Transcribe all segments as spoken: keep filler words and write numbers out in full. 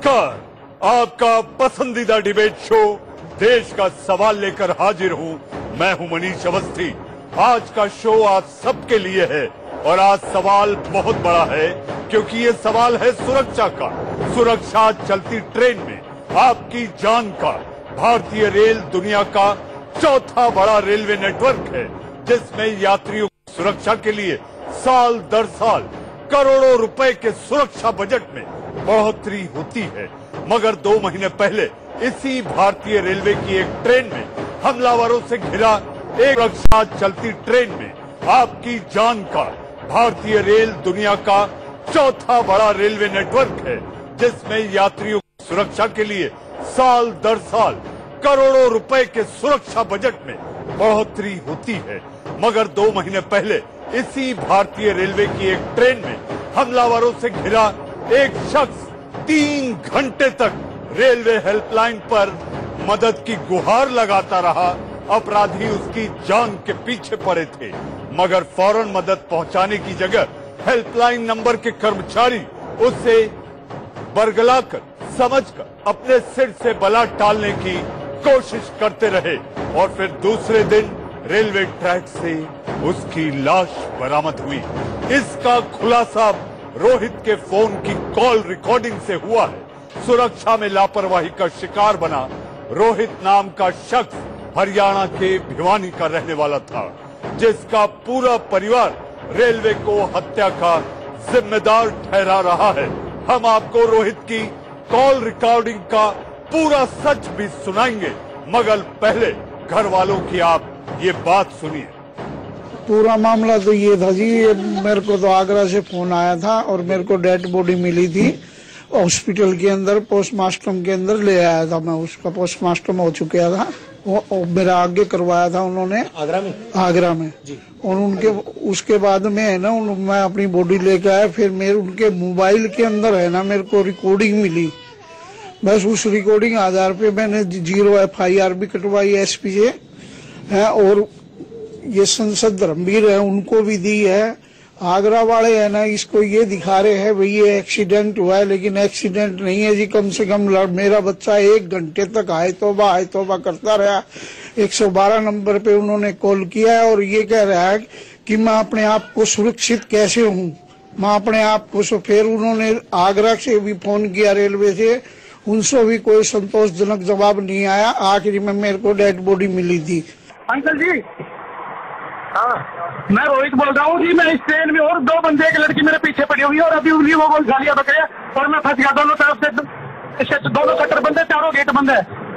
नमस्कार, आपका पसंदीदा डिबेट शो देश का सवाल लेकर हाजिर हूं। मैं हूं मनीष अवस्थी। आज का शो आप सबके लिए है और आज सवाल बहुत बड़ा है, क्योंकि ये सवाल है सुरक्षा का। सुरक्षा चलती ट्रेन में आपकी जान का। भारतीय रेल दुनिया का चौथा बड़ा रेलवे नेटवर्क है, जिसमें यात्रियों की सुरक्षा के लिए साल दर साल करोड़ों रुपए के सुरक्षा बजट में बढ़ोतरी होती है। मगर दो महीने पहले इसी भारतीय रेलवे की एक ट्रेन में हमलावरों से घिरा एक सुरक्षा चलती ट्रेन में आपकी जान का। भारतीय रेल दुनिया का चौथा बड़ा रेलवे नेटवर्क है, जिसमें यात्रियों की सुरक्षा के लिए साल दर साल करोड़ों रुपए के सुरक्षा बजट में बढ़ोतरी होती है। मगर दो महीने पहले इसी भारतीय रेलवे की एक ट्रेन में हमलावरों से घिरा एक शख्स तीन घंटे तक रेलवे हेल्पलाइन पर मदद की गुहार लगाता रहा। अपराधी उसकी जान के पीछे पड़े थे, मगर फौरन मदद पहुंचाने की जगह हेल्पलाइन नंबर के कर्मचारी उससे बरगलाकर, समझकर अपने सिर से बला टालने की कोशिश करते रहे और फिर दूसरे दिन रेलवे ट्रैक से उसकी लाश बरामद हुई। इसका खुलासा रोहित के फोन की कॉल रिकॉर्डिंग से हुआ है। सुरक्षा में लापरवाही का शिकार बना रोहित नाम का शख्स हरियाणा के भिवानी का रहने वाला था, जिसका पूरा परिवार रेलवे को हत्या का जिम्मेदार ठहरा रहा है। हम आपको रोहित की कॉल रिकॉर्डिंग का पूरा सच भी सुनाएंगे, मगर पहले घर वालों की आप ये बात सुनिए। पूरा मामला तो ये था जी, ये मेरे को तो आगरा से फोन आया था और मेरे को डेड बॉडी मिली थी हॉस्पिटल के अंदर, पोस्टमार्टम के अंदर ले आया था मैं। उसका पोस्टमार्टम हो चुका था, वो, वो मेरा आगे करवाया था उन्होंने आगरा में आगरा में जी। और उनके उसके बाद में है ना, मैं अपनी बॉडी लेके आया। फिर मेरे उनके मोबाइल के अंदर है ना, मेरे को रिकॉर्डिंग मिली। बस उस रिकॉर्डिंग आधार पे मैंने जीरो एफ आई आर भी कटवाई एस पी से है, और ये संसद धर्मवीर है उनको भी दी है। आगरा वाले है ना, इसको ये दिखा रहे हैं भाई ये एक्सीडेंट हुआ है, लेकिन एक्सीडेंट नहीं है जी। कम से कम मेरा बच्चा एक घंटे तक आए तोबा आए तोबा करता रहा। एक सौ बारह नंबर पे उन्होंने कॉल किया है और ये कह रहा है कि मैं अपने आप को सुरक्षित कैसे हूँ, मैं अपने आप को। फिर उन्होंने आगरा से भी फोन किया, रेलवे से, उनसे भी कोई संतोषजनक जवाब नहीं आया। आखिरी में मेरे को डेड बॉडी मिली थी। अंकल जी, हाँ, मैं रोहित बोल रहा हूँ जी। मैं इस ट्रेन में और दो बंदे, एक लड़की मेरे पीछे पड़ी हुई है और अभी उंगली वो गोल गालियां बक रहे और मैं फंस गया। दोनों तरफ से दोनों शटर बंद है, चारों गेट बंद है।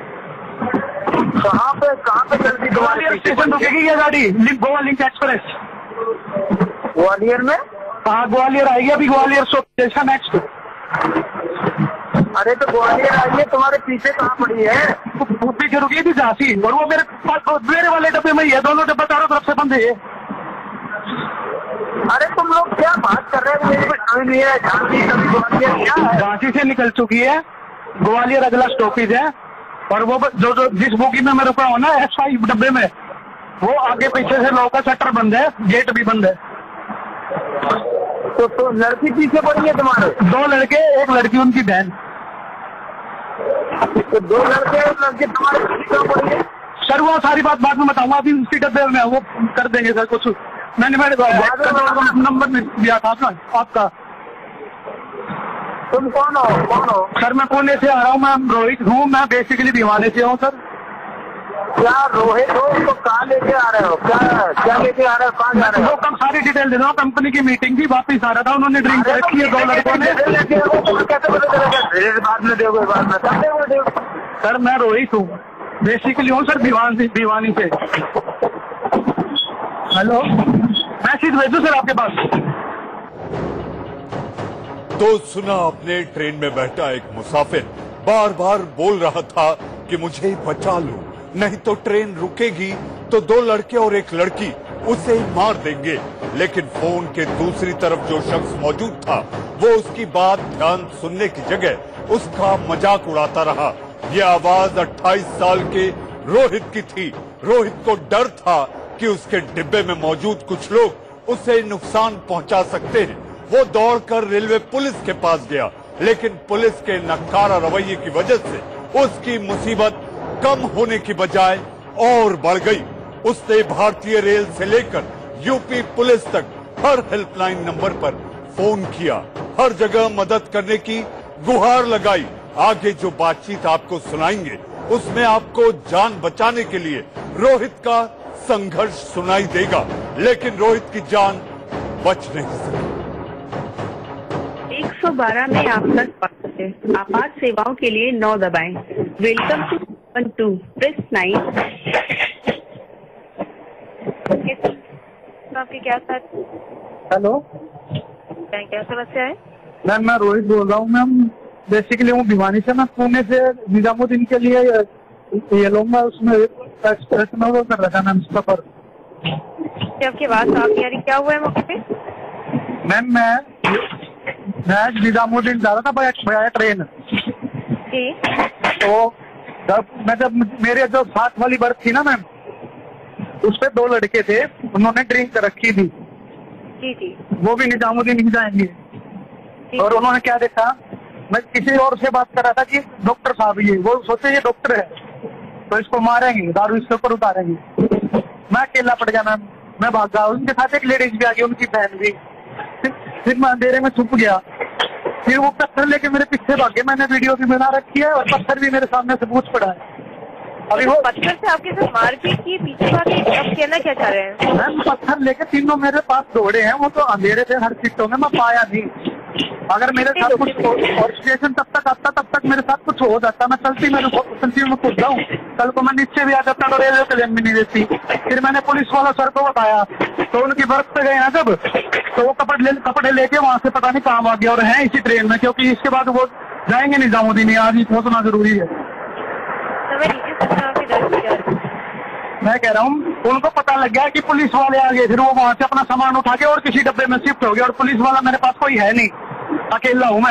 कहाँ पे कहाँ पे चलती? ग्वालियर स्टेशन रुकेगी ये गाड़ी, link Goa link express. Gwalior में? हाँ, ग्वालियर आएगी अभी, ग्वालियर स्टेशन नेक्स्ट। अरे तो ग्वालियर आई है, तुम्हारे पीछे कहाँ पड़ी है? पीछे रुकी थी झांसी, और वो मेरे मेरे वाले डब्बे में ही है। दोनों डब्बे चारों तरफ से बंद है। अरे तुम लोग क्या बात कर रहे हो? मुझे कुछ समझ नहीं है। झांसी कभी ग्वालियर क्या है? झांसी से निकल चुकी है, ग्वालियर अगला स्टॉपेज है। और वो जो जो जिस बोगी में मैं रुका हूँ ना, एस फाइव डब्बे में, वो आगे पीछे से लोगों का शटर बंद है, गेट भी बंद है। तो, तो लड़की पीछे पड़ी है तुम्हारे? दो लड़के, एक लड़की उनकी बहन। तो दो लड़के और लड़के तुम्हारे पीछे क्यों पड़ी है? सर वो सारी बात बाद में बताऊंगा, अभी उसी डब्बे में वो कर देंगे सर। कुछ मैंने मैंने नंबर दिया था आपका आपका तुम कौन हो? कौन हो सर? मैं पुणे से आ रहा हूँ, मैं रोहित हूँ। मैं बेसिकली भिवानी से हूँ सर। क्या रोहित हो? तो कहाँ लेके आ रहे हो? क्या क्या लेके आ रहे हो? कहाँ जा रहे हो? वो कम सारी डिटेल दे दो। कंपनी की मीटिंग थी, वापिस आ रहा था, उन्होंने ड्रिंक रखी है दो लड़कों ने। बाद में दोगे? बाद में सर मैं रोहित हूँ, बेसिकली हूँ सर भिवानी भिवानी से। हेलो, मैसेज भेजो सर आपके पास। तो सुना आपने, ट्रेन में बैठा एक मुसाफिर बार बार बोल रहा था कि मुझे बचा लो, नहीं तो ट्रेन रुकेगी तो दो लड़के और एक लड़की उसे मार देंगे। लेकिन फोन के दूसरी तरफ जो शख्स मौजूद था, वो उसकी बात ध्यान सुनने की जगह उसका मजाक उड़ाता रहा। ये आवाज अट्ठाईस साल के रोहित की थी। रोहित को डर था कि उसके डिब्बे में मौजूद कुछ लोग उसे नुकसान पहुंचा सकते हैं। वो दौड़कर रेलवे पुलिस के पास गया लेकिन पुलिस के नकारा रवैये की वजह से उसकी मुसीबत कम होने की बजाय और बढ़ गई। उसने भारतीय रेल से लेकर यूपी पुलिस तक हर हेल्पलाइन नंबर पर फोन किया, हर जगह मदद करने की गुहार लगाई। आगे जो बातचीत आपको सुनाएंगे उसमें आपको जान बचाने के लिए रोहित का संघर्ष सुनाई देगा, लेकिन रोहित की जान बच नहीं सकी। एक सौ बारह में आपका स्वागत है। आपात सेवाओं के लिए नौ दबाएं। Welcome to one two press nine. आपकी क्या सर? हेलो क्या समस्या है? मैम मैं रोहित बोल रहा हूँ मैम। बेसिकली हूँ भिवानी से। मैं पुणे से निजामुद्दीन के लिए ये लूंगा, उसमें एक्सप्रेस में वो कर रहा था मैम सफर। आपकी बात साफ नहीं आ रही, क्या हुआ है मौके पे? मैम मैं मैं निजामुद्दीन जा रहा था बाया ट्रेन। जी। तो जब मैं जब मेरे जो साथ वाली बर्थ थी ना मैम, उस पे दो लड़के थे, उन्होंने ड्रिंक रखी थी। जी जी। वो भी निजामुद्दीन ही जाएंगे। और उन्होंने क्या देखा, मैं किसी और से बात कर रहा था कि डॉक्टर साहब ये, वो सोचे ये डॉक्टर है तो इसको मारेंगे, दारू इसके ऊपर उतारेंगे। मैं अकेला पड़ गया मैम, मैं भाग गया। उनके साथ एक लेडीज भी आ गई, उनकी बहन भी। फिर मैं अंधेरे में छुप गया। फिर वो पत्थर लेके मेरे पीछे भागे। मैंने वीडियो भी बना रखी है और पत्थर भी मेरे सामने से पूछ पड़ा है। अभी वो पत्थर से आपके साथ मारपीट की, पीछे भागे, अब कहना क्या चाह रहे हैं? मैम पत्थर लेके तीनों मेरे पास दौड़े हैं। वो तो अंधेरे थे हर सीटों में, मैं पाया नहीं। अगर मेरे साथ कुछ और स्टेशन तब तक आता, तब तक मेरे साथ कुछ हो जाता। मैं चलती मेरे चलती में कूद जाऊँ, कल को मैं नीचे भी आ जाता तो रेलवे क्लेम भी नहीं देती। फिर मैंने पुलिस वाला सर को बताया तो उनकी बर्थ पे गए ना जब, तो वो कपड़े ले, कपड़े लेके वहां से पता नहीं कहाँ आ गया और है इसी ट्रेन में, क्योंकि इसके बाद वो जाएंगे निजामुद्दीन। आज ही पहुंचना जरूरी है। मैं कह रहा हूँ उनको पता लग गया कि पुलिस वाले आ गए। फिर वो वहां से अपना सामान उठा के और किसी डब्बे में शिफ्ट हो गया। और पुलिस वाला मेरे पास कोई है नहीं, अकेला हूँ मैं।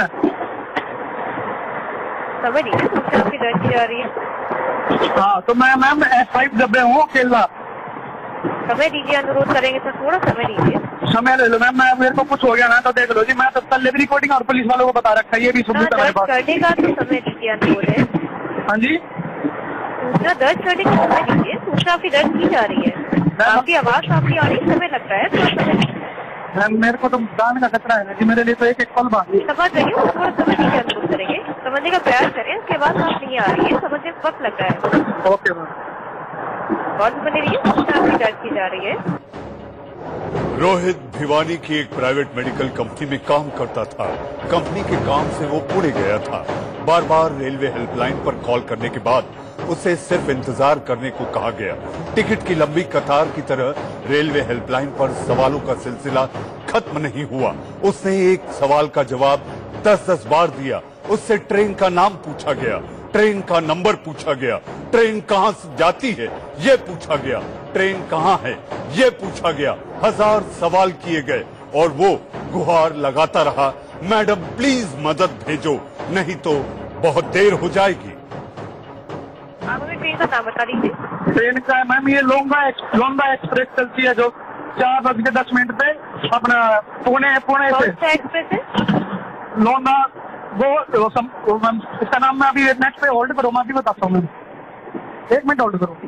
समझ आपकी दर्द की जा रही है। हाँ तो मैं मैम एस फाइव डब्बे हूँ, अकेला। समय दीजिए, अनुरोध करेंगे सर, थोड़ा समय दीजिए। समय ले लो मैम, मैं मेरे को कुछ हो गया ना तो देख लो जी। मैं तो कल भी रिकॉर्डिंग और पुलिस वालों को बता रखा है, ये भी सुबह करने का तो समय दीजिए, अनुरोध है। हाँ जी, सूचना दर्ज करने का समय दीजिए। सूचना आपकी दर्ज की जा रही है, आपकी आवाज आपकी आ रही, समय लग रहा है, थोड़ा समय। मैम मेरे को तो जान का खतरा है ना जी, मेरे लिए तो एक एक पल बाकी। समझ रही हूँ, थोड़ा समय दीजिए, अनुरोध करेंगे, समझने का प्रयास करें। उसके बाद आप नहीं आ रही है, समझने में वक्त लग रहा है। ओके मैम, बहुत बनी रही है, सूचना आपकी दर्ज की जा रही है। रोहित भिवानी की एक प्राइवेट मेडिकल कंपनी में काम करता था। कंपनी के काम से वो पुणे गया था। बार बार रेलवे हेल्पलाइन पर कॉल करने के बाद उसे सिर्फ इंतजार करने को कहा गया। टिकट की लंबी कतार की तरह रेलवे हेल्पलाइन पर सवालों का सिलसिला खत्म नहीं हुआ। उसने एक सवाल का जवाब दस दस बार दिया। उससे ट्रेन का नाम पूछा गया, ट्रेन का नंबर पूछा गया, ट्रेन कहां से जाती है ये पूछा गया, ट्रेन कहां है ये पूछा गया। हजार सवाल किए गए और वो गुहार लगाता रहा, मैडम प्लीज मदद भेजो, नहीं तो बहुत देर हो जाएगी। आप हमें ट्रेन का नाम बता दीजिए। ट्रेन का मैम ये लोंगा लोंगा एक्सप्रेस चलती है जो चार बज के दस मिनट पे अपना पुणे पुणे से। कौन सा एक्सप्रेस है? लोंगा वो, वो, सम, वो मैम इसका नाम मैं अभी नेट पे होल्ड करो, मैं अभी बताता हूँ मैम, एक मिनट होल्ड करो।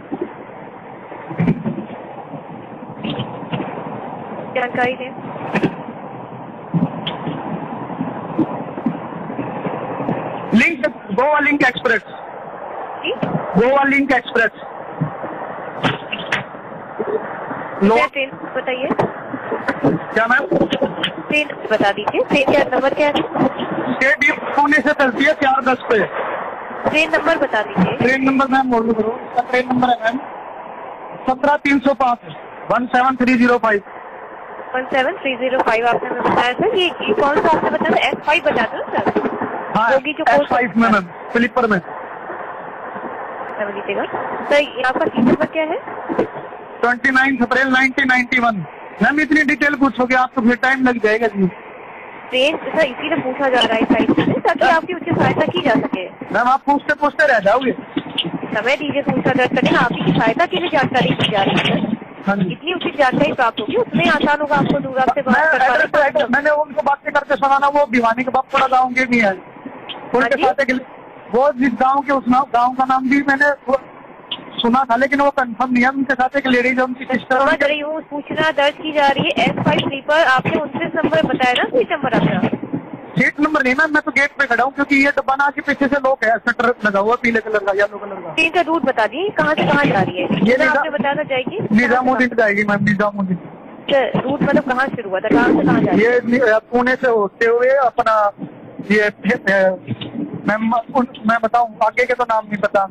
जानकारी दें। लिंक गोवा लिंक एक्सप्रेस, जी? Goa link express. क्या ट्रेन बताइए? क्या मैम? ट्रेन बता दीजिए। ट्रेन का नंबर क्या है? ये पुणे से चलती है चार दस पे। ट्रेन नंबर बता दीजिए। ट्रेन नंबर मैम होल्ड करो, इसका ट्रेन नंबर है मैम सत्रह तीन सौ पाँच one seven three zero five one seven three zero five आपने हमें बताया सर। ये कौन सा आपने बताया? एस फाइव बता दो सर। हाँ होगी जो एस फाइव में मैम, स्लीपर में। समझ लीजिएगा सर। आपका सीट नंबर क्या है? Twenty nine April nineteen ninety one. Ma'am इतनी डिटेल पूछोगे आप तो फिर टाइम लग जाएगा जी। ट्रेन सर इसीलिए पूछा जा रहा है साइड से, ताकि आपकी उचित सहायता की जा सके। मैम आप पूछते पूछते रह जाओगे। समय दीजिए, सूचना दर्ज करने आपकी सहायता के लिए जानकारी दी जा रही है। हाँ जी। इतनी उचित जानकारी प्राप्त होगी, उसमें आसान होगा आपको दूरभाष से बात कर मैं, पाना। मैंने उनको बातें करके सुना ना, वो भिवानी के बापड़ा गाँव के भी है, उनके हाँ साथ वो जिस गाँव के उस गाँव का नाम भी मैंने सुना था, लेकिन वो कंफर्म नहीं है। उनके साथ एक लेडीज है, उनकी सिस्टर। समझ रही हूँ, सूचना दर्ज की जा रही है एस फाइव स्लीपर। आपने उनतीस नंबर बताया ना, सीट नंबर आपका? सीट नंबर नहीं मैम, मैं तो गेट पे खड़ा हूँ, क्योंकि ये डब्बा ना के पीछे से लोग है, शटर लगा हुआ पीले कलर का, येलो कलर का। ट्रेन का रूट बता दिए, कहाँ से कहाँ जा रही है? ये आपने बताया जाएगी निजामुद्दीन जाएगी मैम, निजामुद्दीन। रूट मतलब कहाँ शुरू हुआ था, कहाँ से कहाँ जा रही है? ये पुणे से होते हुए अपना ये मैम, मैं बताऊँ आगे के तो नाम नहीं पता।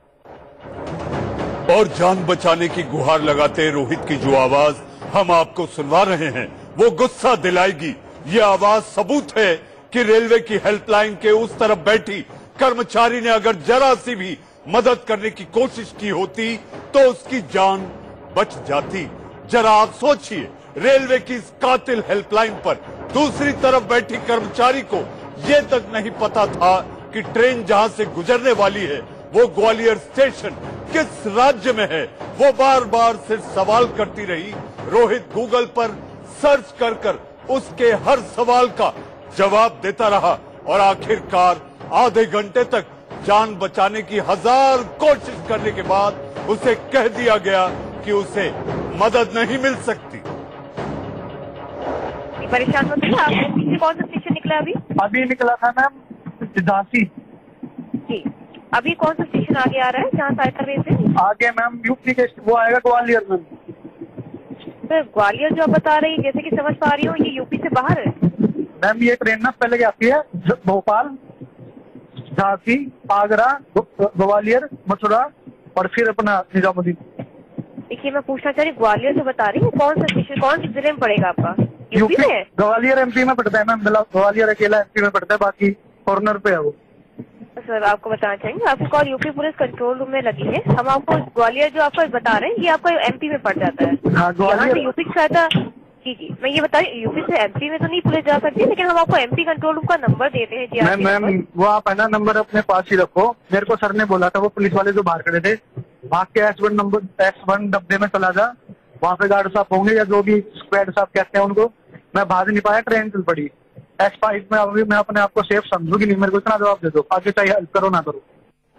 और जान बचाने की गुहार लगाते रोहित की जो आवाज हम आपको सुनवा रहे हैं, वो गुस्सा दिलाएगी। ये आवाज सबूत है कि रेलवे की हेल्पलाइन के उस तरफ बैठी कर्मचारी ने अगर जरा सी भी मदद करने की कोशिश की होती तो उसकी जान बच जाती। जरा आप सोचिए, रेलवे की इस कातिल हेल्पलाइन पर दूसरी तरफ बैठी कर्मचारी को ये तक नहीं पता था कि ट्रेन जहां से गुजरने वाली है वो ग्वालियर स्टेशन किस राज्य में है। वो बार बार सिर्फ सवाल करती रही। रोहित गूगल पर सर्च कर कर उसके हर सवाल का जवाब देता रहा और आखिरकार आधे घंटे तक जान बचाने की हजार कोशिश करने के बाद उसे कह दिया गया कि उसे मदद नहीं मिल सकती। परेशान मत होइए, आपके पीछे कौन सा स्टेशन निकला अभी? अभी निकला था मैम झांसी जी। अभी कौन सा स्टेशन आगे आ रहा है जहाँ सहायता वे से? आगे मैम यूपी के वो आएगा ग्वालियर में। सर ग्वालियर जो आप बता रही है, जैसे कि समझ पा रही हूँ, ये यूपी से बाहर है? मैम ये ट्रेन ना पहले आती है भोपाल, झांसी, आगरा, ग्वालियर, मथुरा और फिर अपना निजामुद्दीन। देखिए मैं पूछना चाह रही हूँ, ग्वालियर जो बता रही हूँ कौन सा स्टेशन, कौन से जिले में पड़ेगा आपका? यूपी में? ग्वालियर एमपी में पड़ता है मैम, ग्वालियर अकेला एमपी में पड़ता है, बाकी कॉर्नर पे है वो। सर आपको बताना चाहेंगे, आपकी call UP police control room में लगी है। हम आपको ग्वालियर जो आपको बता रहे हैं ये आपको एमपी में पड़ जाता है। हाँ, यहाँ से यूपी की सहायता जी जी मैं ये बता रही, यूपी से एमपी में तो नहीं पुलिस जा सकती, लेकिन हम आपको एमपी कंट्रोल रूम का नंबर देते हैं। जी मैम मैम वो आप है ना नंबर अपने पास ही रखो। मेरे को सर ने बोला था, वो पुलिस वाले जो बाहर खड़े थे, भाग के S one number S one डब्बे में चला जा, वहाँ पे गार्ड साहब होंगे या जो भी स्क्वाड साहब कहते हैं उनको। मैं भाग नहीं पाया, ट्रेन चल पड़ी। एस फाइव में अभी मैं अपने आप को सेफ समझूंगी नहीं। मेरे को इतना जवाब दे दो, आगे चाहे हेल्प करो ना करो।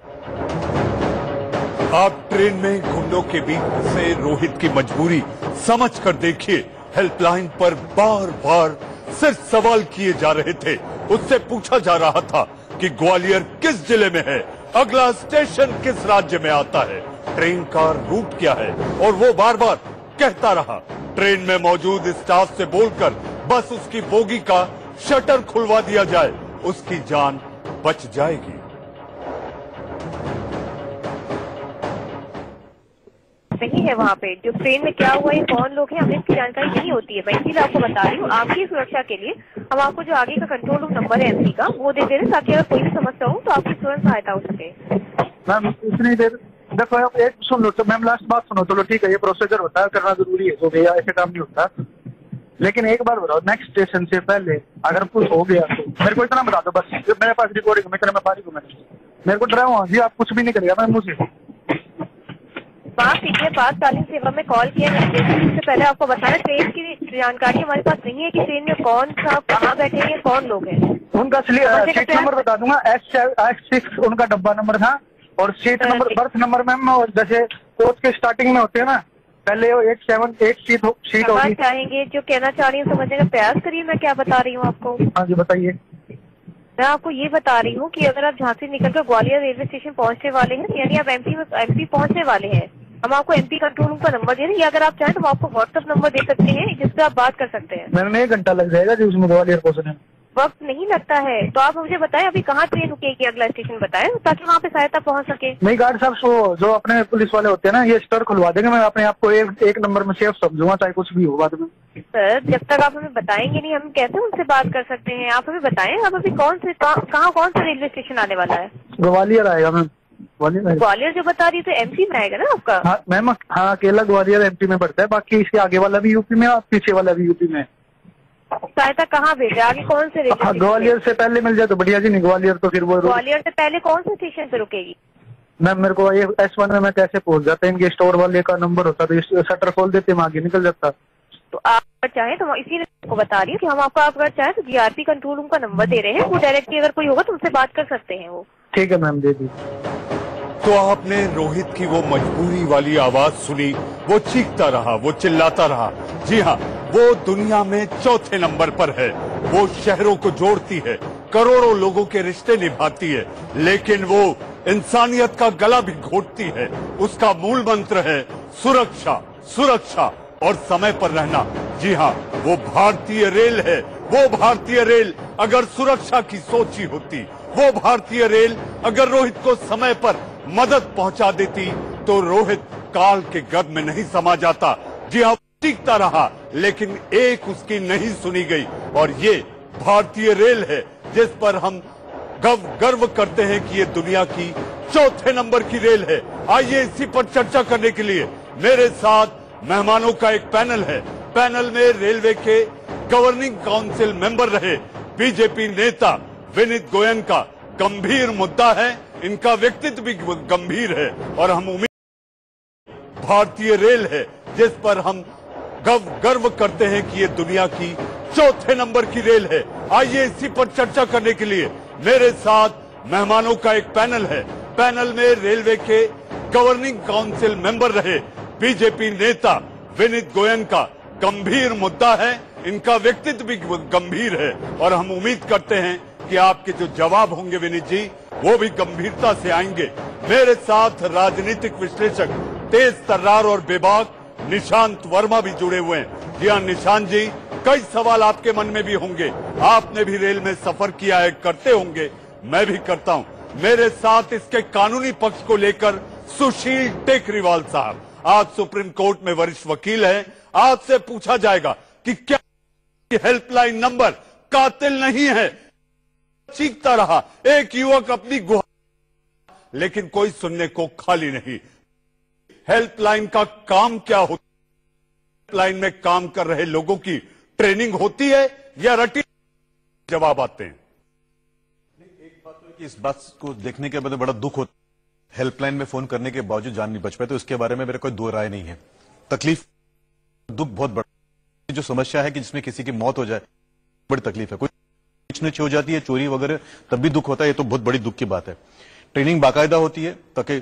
आप ट्रेन में गुंडों के बीच से रोहित की मजबूरी समझ कर देखिए। हेल्पलाइन पर बार बार सिर्फ सवाल किए जा रहे थे। उससे पूछा जा रहा था कि ग्वालियर किस जिले में है, अगला स्टेशन किस राज्य में आता है, ट्रेन का रूट क्या है, और वो बार बार कहता रहा। ट्रेन में मौजूद स्टाफ से बोलकर बस उसकी बोगी का शटर खुलवा दिया जाए, उसकी जान बच जाएगी। नहीं है वहाँ पे जो ट्रेन में क्या हुआ है, कौन लोग हैं, हमें इसकी जानकारी नहीं होती है। मैं इसीलिए आपको बता रही हूँ, आपकी सुरक्षा के लिए हम आपको जो आगे का कंट्रोल रूम नंबर है एमपी का वो दे दे रहे हैं, ताकि अगर कोई भी समस्या हो तो आपकी तुरंत सहायता हो सके। मैम इतनी देर देखो, एक सुन लो तो मैम, लास्ट बात सुनो। चलो ठीक है, ये प्रोसीजर होता है, करना जरूरी है, तो भैया ऐसे काम नहीं होता। लेकिन एक बार बताओ, नेक्स्ट स्टेशन से पहले अगर कुछ हो गया तो मेरे को इतना बता दो बस। मेरे पास रिकॉर्डिंग मैं मैं फारिग हूँ, मैंने मेरे को ड्राइव जी आप कुछ भी नहीं करेगा मैं मुझे माफ कीजिए, पातकालीन सेवा में कॉल किया इससे पहले आपको बताना, ट्रेन की जानकारी हमारे पास नहीं है कि ट्रेन में कौन सा कहाँ बैठे हैं, कौन लोग हैं। उनका सीट नंबर बता दूंगा, एस एस सिक्स उनका डब्बा नंबर था, और seat number berth number ma'am जैसे कोच के स्टार्टिंग में होते हैं ना, पहले eight seven eight seat seat होगी। चाहेंगे जो कहना चाह रही हूँ समझने का प्रयास करिए, मैं क्या बता रही हूँ आपको। हाँ जी बताइए। मैं आपको ये बता रही हूँ कि अगर आप झांसी निकलकर ग्वालियर रेलवे स्टेशन पहुंचने वाले हैं, यानी आप एमपी में एमपी पहुंचने वाले हैं, हम आपको एमपी कंट्रोल रूम का नंबर दे रहे हैं, या अगर आप चाहें तो हम आपको व्हाट्सएप नंबर दे सकते हैं जिसपे आप बात कर सकते हैं। मैंने एक घंटा लग जाएगा जी उसमें ग्वालियर पहुंचने में। वक्त नहीं लगता है, तो आप मुझे बताएं अभी कहाँ ट्रेन रुकेगी, अगला स्टेशन बताएं ताकि वहाँ पे सहायता पहुँच सके। नहीं गार्ड साहब, सो जो अपने पुलिस वाले होते हैं ना, ये स्टर खुलवा देंगे। मैं अपने आप को एक, एक नंबर में सेफ समझूंगा, चाहे कुछ भी हो बाद में। सर जब तक आप हमें बताएंगे नहीं, हम कैसे उनसे बात कर सकते हैं। आप हमें बताएं आप अभी कौन से कहाँ कौन सा रेलवे स्टेशन आने वाला है। ग्वालियर आएगा मैम, ग्वालियर ग्वालियर जो बता रही तो एमपी में आएगा ना आपका। हाँ मैम, हाँ अकेला ग्वालियर एमपी में पड़ता है, बाकी इसके आगे वाला भी यूपी में और पीछे वाला भी यूपी में। सहायता कहाँ भेजे, आगे कौन से रेलवे? ग्वालियर से पहले मिल जाए तो बढ़िया जी, नहीं ग्वालियर तो फिर वो ग्वालियर से पहले कौन से स्टेशन पे रुकेगी? मैम मेरे को ये एस वन में मैं कैसे पहुंच जाता? इनके स्टोर वाले का नंबर होता तो शटर खोल देते, हम आगे निकल जाता। तो आप अगर चाहें तो इसीलिए आपको बता रही हूँ कि हम आपको आप अगर चाहें तो जीआरपी कंट्रोल रूम का नंबर दे रहे हैं, वो डायरेक्टली अगर कोई होगा तो उनसे बात कर सकते हैं वो। ठीक है मैम, दे दीजिए। तो आपने रोहित की वो मजबूरी वाली आवाज सुनी, वो चीखता रहा, वो चिल्लाता रहा। जी हाँ, वो दुनिया में चौथे नंबर पर है। वो शहरों को जोड़ती है, करोड़ों लोगों के रिश्ते निभाती है, लेकिन वो इंसानियत का गला भी घोटती है। उसका मूल मंत्र है सुरक्षा, सुरक्षा और समय पर रहना। जी हाँ, वो भारतीय रेल है। वो भारतीय रेल अगर सुरक्षा की सोची होती, वो भारतीय रेल अगर रोहित को समय पर मदद पहुंचा देती, तो रोहित काल के गर्भ में नहीं समा जाता। जी हाँ, टिकता रहा, लेकिन एक उसकी नहीं सुनी गई। और ये भारतीय रेल है जिस पर हम गर्व करते हैं कि ये दुनिया की चौथे नंबर की रेल है। आइए इसी पर चर्चा करने के लिए मेरे साथ मेहमानों का एक पैनल है। पैनल में रेलवे के गवर्निंग काउंसिल मेंबर रहे बीजेपी नेता विनीत गोयन का गंभीर मुद्दा है। इनका व्यक्तित्व भी गंभीर है और हम उम्मीद भारतीय रेल है जिस पर हम गर्व करते हैं कि ये दुनिया की चौथे नंबर की रेल है। आइए इसी पर चर्चा करने के लिए मेरे साथ मेहमानों का एक पैनल है। पैनल में रेलवे के गवर्निंग काउंसिल मेंबर रहे बीजेपी नेता विनीत गोयन का गंभीर मुद्दा है। इनका व्यक्तित्व भी गंभीर है और हम उम्मीद करते हैं कि आपके जो जवाब होंगे विनीत जी, वो भी गंभीरता से आएंगे। मेरे साथ राजनीतिक विश्लेषक तेज तर्रार और बेबाक निशांत वर्मा भी जुड़े हुए हैं। जी हाँ निशांत जी, कई सवाल आपके मन में भी होंगे। आपने भी रेल में सफर किया है, करते होंगे, मैं भी करता हूँ। मेरे साथ इसके कानूनी पक्ष को लेकर सुशील टेकरीवाल साहब, आज सुप्रीम कोर्ट में वरिष्ठ वकील हैं। आपसे पूछा जाएगा कि क्या हेल्पलाइन नंबर कातिल नहीं है। चीखता रहा एक युवक अपनी गुहार, लेकिन कोई सुनने को खाली नहीं। हेल्पलाइन का काम क्या होता है? हेल्पलाइन में काम कर रहे लोगों की ट्रेनिंग होती है या रटी जवाब आते हैं? एक बात तो कि इस बात को देखने के बाद बड़ा दुख होता है, हेल्पलाइन में फोन करने के बावजूद जान नहीं बच पाए, तो इसके बारे में मेरा कोई दो राय नहीं है। तकलीफ, दुख बहुत बड़ा। जो समस्या है कि जिसमें किसी की मौत हो जाए, बड़ी तकलीफ है। कोई नीचे हो जाती है, चोरी वगैरह, तब भी दुख होता है। ये तो बहुत बड़ी दुख की बात है। ट्रेनिंग बाकायदा होती है ताकि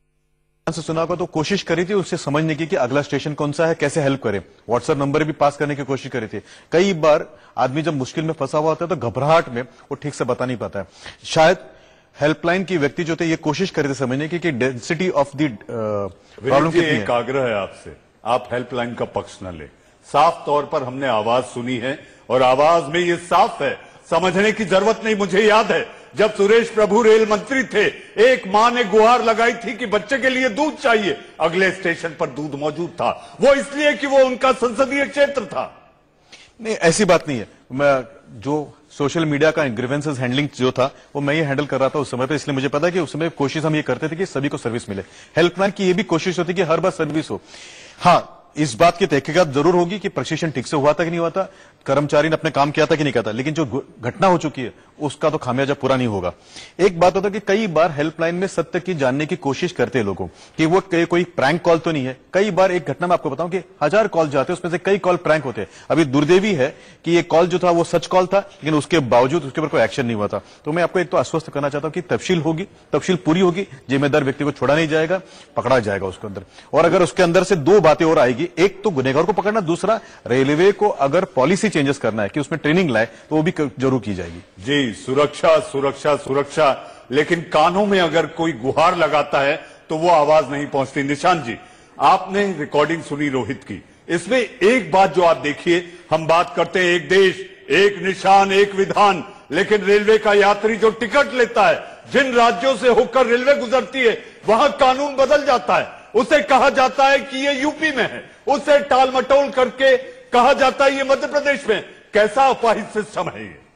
से सुना होगा तो कोशिश करी थी उससे समझने की कि अगला स्टेशन कौन सा है, कैसे हेल्प करें। व्हाट्सएप नंबर भी पास करने की कोशिश करी थी। कई बार आदमी जब मुश्किल में फंसा हुआ होता है तो घबराहट में वो ठीक से बता नहीं पाता है। शायद हेल्पलाइन की व्यक्ति जो थे ये कोशिश करे थे समझने की कि डेंसिटी ऑफ द प्रॉब्लम कितनी है। एक आग्रह है आपसे, आप हेल्पलाइन का पक्ष न ले। साफ तौर पर हमने आवाज सुनी है और आवाज में ये साफ है, समझने की जरूरत नहीं। मुझे याद है जब सुरेश प्रभु रेल मंत्री थे, एक मां ने गुहार लगाई थी कि बच्चे के लिए दूध चाहिए। अगले स्टेशन पर दूध मौजूद था, वो इसलिए कि वो उनका संसदीय क्षेत्र था। नहीं, ऐसी बात नहीं है। मैं जो सोशल मीडिया का ग्रीवेंसेस हैंडलिंग जो था वो मैं ये हैंडल कर रहा था उस समय पे, इसलिए मुझे पता है कि उस समय कोशिश हम ये करते थे कि सभी को सर्विस मिले। हेल्पलाइन की ये भी कोशिश होती कि हर बार सर्विस हो। हाँ, इस बात की तहकीकात जरूर होगी कि प्रशिक्षण ठीक से हुआ था कि नहीं हुआ था, कर्मचारी ने अपने काम किया था कि नहीं किया था, लेकिन जो घटना हो चुकी है उसका तो खामियाजा पूरा नहीं होगा। एक बात होता है कि कई बार हेल्पलाइन में सत्य की जानने की कोशिश करते हैं लोगों कि वो कोई प्रैंक कॉल तो नहीं है। कई बार एक घटना मैं आपको बताऊं कि हजार कॉल जाते हैं, उसमें से कई कॉल प्रैंक होते हैं। अभी दुर्दैवी है कि ये कॉल जो था वो सच कॉल था, लेकिन उसके बावजूद उसके ऊपर कोई एक्शन नहीं हुआ था। तो मैं आपको एक तो आश्वस्त करना चाहता हूं कि तफसील होगी, तफसील पूरी होगी, जिम्मेदार व्यक्ति को छोड़ा नहीं जाएगा, पकड़ा जाएगा उसके अंदर। और अगर उसके अंदर से दो बातें और आएगी, एक तो गुनहगार को पकड़ना, दूसरा रेलवे को अगर पॉलिसी चेंजेस करना है कि उसमें ट्रेनिंग लाए तो वो भी जरूर की जाएगी। जी, सुरक्षा सुरक्षा सुरक्षा, लेकिन कानों में अगर कोई गुहार लगाता है तो वो आवाज नहीं पहुंचती। निशांत जी, आपने रिकॉर्डिंग सुनी रोहित की, इसमें एक बात जो आप देखिए, हम बात करते हैं एक देश एक निशान एक विधान, लेकिन रेलवे का यात्री जो टिकट लेता है, जिन राज्यों से होकर रेलवे गुजरती है, वहां कानून बदल जाता है। उसे कहा जाता है कि ये यूपी में है, उसे टाल मटोल करके कहा जाता है ये मध्य प्रदेश में। कैसा अपाहिज सिस्टम है ये?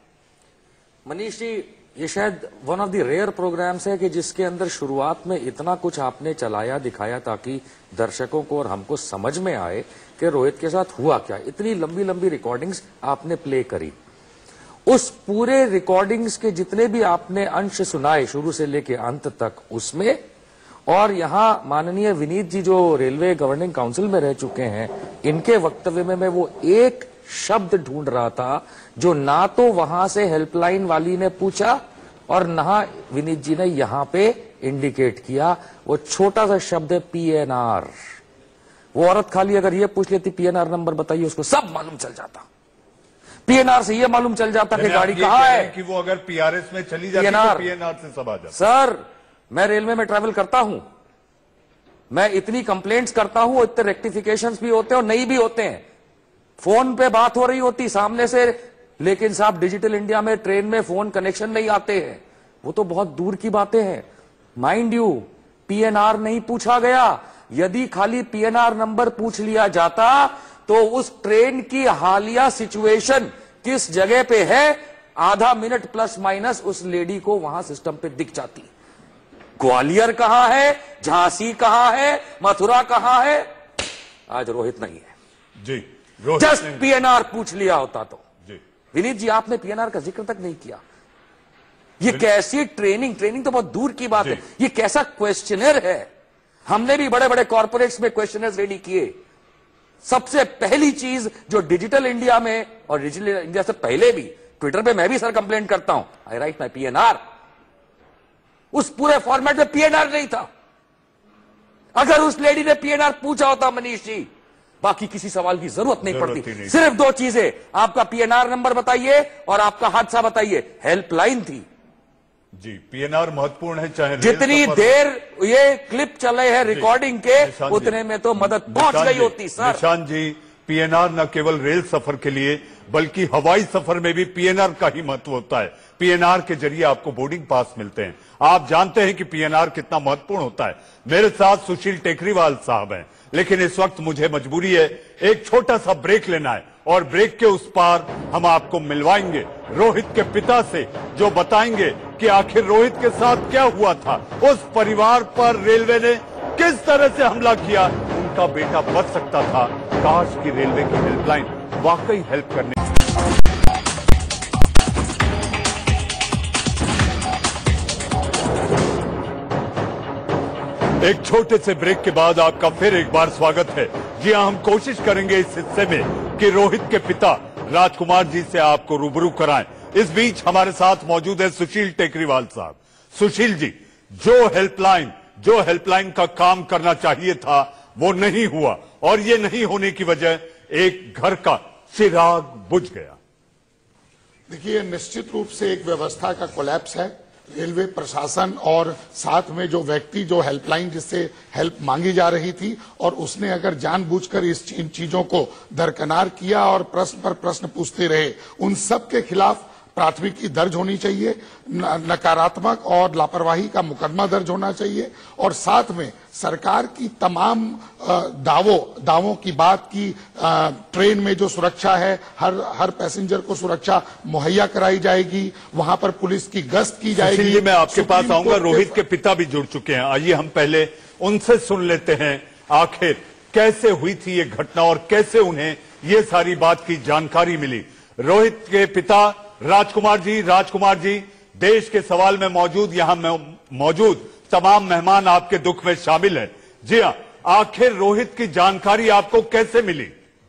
मनीष जी, ये शायद one of the rare programmes है कि जिसके अंदर शुरुआत में इतना कुछ आपने चलाया दिखाया ताकि दर्शकों को और हमको समझ में आए कि रोहित के साथ हुआ क्या। इतनी लंबी लंबी रिकॉर्डिंग्स आपने प्ले करी, उस पूरे रिकॉर्डिंग्स के जितने भी आपने अंश सुनाए शुरू से लेके अंत तक, उसमें और यहाँ माननीय विनीत जी जो रेलवे गवर्निंग काउंसिल में रह चुके हैं, इनके वक्तव्य में मैं वो एक शब्द ढूंढ रहा था जो ना तो वहां से हेल्पलाइन वाली ने पूछा और ना विनीत जी ने यहां पे इंडिकेट किया। वो छोटा सा शब्द है पीएनआर। वो औरत खाली अगर ये पूछ लेती पीएनआर नंबर बताइए, उसको सब मालूम चल जाता। पीएनआर से ये मालूम चल जाता कि गाड़ी कहां है, कि वो अगर पीआरएस में चली जाती पीएनआर तो पीएनआर से सब आ जाता। सर, मैं रेलवे में ट्रैवल करता हूं, मैं इतनी कंप्लेंट्स करता हूं, इतने रेक्टिफिकेशंस भी होते हैं और नहीं भी होते हैं। फोन पे बात हो रही होती सामने से, लेकिन साहब डिजिटल इंडिया में ट्रेन में फोन कनेक्शन नहीं आते हैं, वो तो बहुत दूर की बातें हैं। माइंड यू, पीएनआर नहीं पूछा गया। यदि खाली पीएनआर नंबर पूछ लिया जाता तो उस ट्रेन की हालिया सिचुएशन किस जगह पे है, आधा मिनट प्लस माइनस उस लेडी को वहां सिस्टम पे दिख जाती। ग्वालियर कहां है, झांसी कहां है, मथुरा कहां है, आज रोहित नहीं है जी। जस्ट पीएनआर पूछ लिया होता तो जी। विनीत जी, आपने पीएनआर का जिक्र तक नहीं किया। ये कैसी ट्रेनिंग, ट्रेनिंग तो बहुत दूर की बात है, ये कैसा क्वेश्चनर है। हमने भी बड़े बड़े कॉर्पोरेट्स में क्वेश्चनर्स रेडी किए। सबसे पहली चीज जो डिजिटल इंडिया में, और डिजिटल इंडिया से पहले भी ट्विटर पे मैं भी सर कंप्लेंट करता हूं, आई राइट माई पीएनआर। उस पूरे फॉर्मेट में पीएनआर नहीं था। अगर उस लेडी ने पीएनआर पूछा होता मनीष जी, बाकी किसी सवाल की जरूरत नहीं जरूरत पड़ती। नहीं। सिर्फ सिर्फ दो चीजें, आपका पीएनआर नंबर बताइए और आपका हादसा बताइए। हेल्पलाइन थी जी। पीएनआर महत्वपूर्ण है, चाहे जितनी देर ये क्लिप चले हैं रिकॉर्डिंग के, उतने में तो मदद पहुंच गई होती सर। निशान जी, पीएनआर न केवल रेल सफर के लिए बल्कि हवाई सफर में भी पीएनआर का ही महत्व होता है। पीएनआर के जरिए आपको बोर्डिंग पास मिलते हैं। आप जानते हैं कि पीएनआर कितना महत्वपूर्ण होता है। मेरे साथ सुशील टेकरीवाल साहब हैं, लेकिन इस वक्त मुझे मजबूरी है, एक छोटा सा ब्रेक लेना है और ब्रेक के उस पार हम आपको मिलवाएंगे रोहित के पिता से, जो बताएंगे कि आखिर रोहित के साथ क्या हुआ था, उस परिवार पर रेलवे ने किस तरह से हमला किया। उनका बेटा बच सकता था, काश की रेलवे की हेल्पलाइन वाकई हेल्प करने। एक छोटे से ब्रेक के बाद आपका फिर एक बार स्वागत है। जी हां, हम कोशिश करेंगे इस हिस्से में कि रोहित के पिता राजकुमार जी से आपको रूबरू कराएं। इस बीच हमारे साथ मौजूद है सुशील टेकरीवाल साहब। सुशील जी, जो हेल्पलाइन जो हेल्पलाइन का काम करना चाहिए था वो नहीं हुआ, और ये नहीं होने की वजह एक घर का चिराग बुझ गया। देखिए, निश्चित रूप से एक व्यवस्था का कोलैप्स है। रेलवे प्रशासन और साथ में जो व्यक्ति जो हेल्पलाइन जिससे हेल्प मांगी जा रही थी, और उसने अगर जानबूझकर इस इन चीजों को दरकिनार किया और प्रश्न पर प्रश्न पूछते रहे, उन सब के खिलाफ प्राथमिकी दर्ज होनी चाहिए, नकारात्मक और लापरवाही का मुकदमा दर्ज होना चाहिए, और साथ में सरकार की तमाम दावों दावों की बात की, ट्रेन में जो सुरक्षा है, हर हर पैसेंजर को सुरक्षा मुहैया कराई जाएगी, वहां पर पुलिस की गश्त की जाएगी। मैं आपके पास आऊंगा, रोहित के पिता भी जुड़ चुके हैं। आइए हम पहले उनसे सुन लेते हैं, आखिर कैसे हुई थी ये घटना और कैसे उन्हें ये सारी बात की जानकारी मिली। रोहित के पिता राजकुमार जी, राजकुमार जी, देश के सवाल में मौजूद यहां मौजूद तमाम मेहमान आपके दुख में शामिल हैं। जी हां, आखिर रोहित की जानकारी आपको कैसे मिली?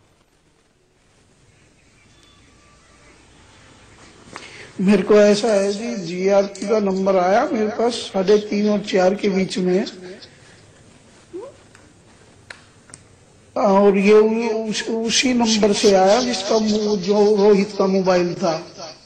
मेरे को ऐसा है जी, जीआरपी का नंबर आया मेरे पास साढ़े तीन और चार के बीच में, और ये उस, उसी नंबर से आया जिसका जो रोहित का मोबाइल था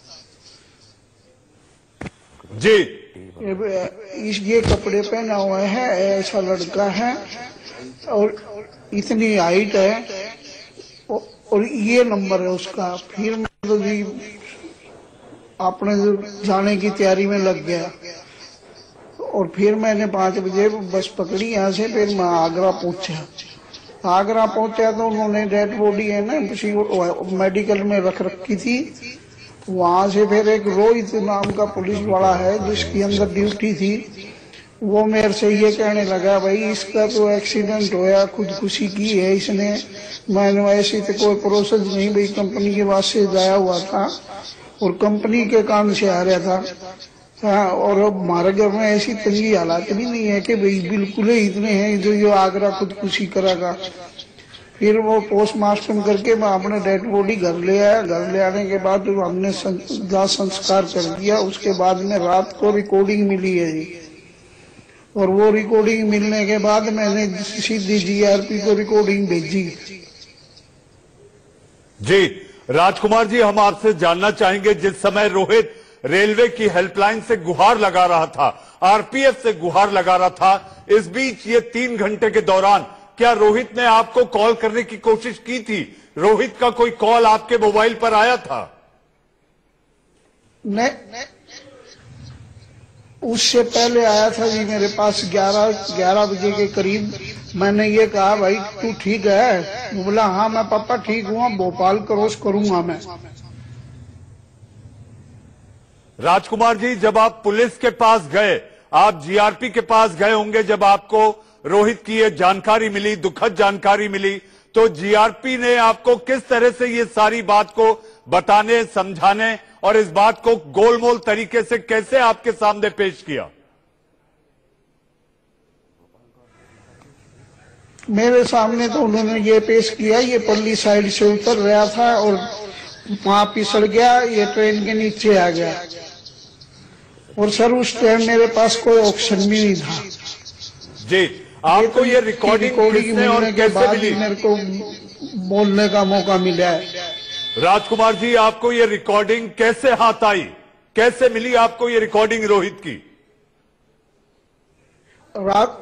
जी। इस ये कपड़े पहना हुआ है, ऐसा लड़का है और इतनी हाइट है, और ये नंबर है उसका। फिर मैं तो जी अपने जाने की तैयारी में लग गया, और फिर मैंने पांच बजे बस पकड़ी यहाँ से। फिर मैं आगरा पहुंचा। आगरा पहुंचा तो उन्होंने डेड बॉडी है ना मेडिकल में रख रखी थी। वहां से फिर एक रोहित नाम का पुलिस वाला है जिसकी अंदर ड्यूटी थी, वो मेरे से ये कहने लगा, भाई इसका तो एक्सीडेंट होया, खुदकुशी की है इसने। मैंने ऐसी तो कोई प्रोसेस नहीं, भाई कंपनी के पास से जाया हुआ था और कंपनी के काम से आ रहा था। हाँ, और अब हमारे घर में ऐसी तंगी हालात भी नहीं है कि भाई बिल्कुल ही इतने हैं जो जो आगरा खुदकुशी करेगा। फिर वो पोस्टमार्टम करके मैं अपने डेड बॉडी घर ले आया। घर ले आने के बाद हमने दाह संस्कार कर दिया। उसके बाद में रात को रिकॉर्डिंग मिली है जी, और वो रिकॉर्डिंग मिलने के बाद मैंने सीधी जीआरपी को रिकॉर्डिंग भेजी। जी राजकुमार जी, हम आपसे जानना चाहेंगे, जिस समय रोहित रेलवे की हेल्पलाइन से गुहार लगा रहा था, आरपीएफ से गुहार लगा रहा था, इस बीच ये तीन घंटे के दौरान क्या रोहित ने आपको कॉल करने की कोशिश की थी? रोहित का कोई कॉल आपके मोबाइल पर आया था? नहीं, उससे पहले आया था जी मेरे पास ग्यारह ग्यारह बजे के करीब। मैंने ये कहा भाई तू ठीक है? बोला हाँ मैं पापा ठीक हूँ, भोपाल क्रॉस करूंगा मैं। राजकुमार जी, जब आप पुलिस के पास गए, आप जीआरपी के पास गए होंगे, जब आपको रोहित की ये जानकारी मिली, दुखद जानकारी मिली, तो जीआरपी ने आपको किस तरह से ये सारी बात को बताने, समझाने और इस बात को गोलमोल तरीके से कैसे आपके सामने पेश किया? मेरे सामने तो उन्होंने ये पेश किया, ये पल्ली साइड से उतर रहा था और वहां फिसल गया, ये ट्रेन के नीचे आ गया। और सर उस टाइम मेरे पास कोई ऑप्शन भी नहीं था जी। आपको ये रिकॉर्डिंग किसने और कैसे मिली? मेरे को बोलने का मौका मिला है। राजकुमार जी, आपको ये रिकॉर्डिंग कैसे हाथ आई, कैसे मिली आपको ये रिकॉर्डिंग रोहित की? रात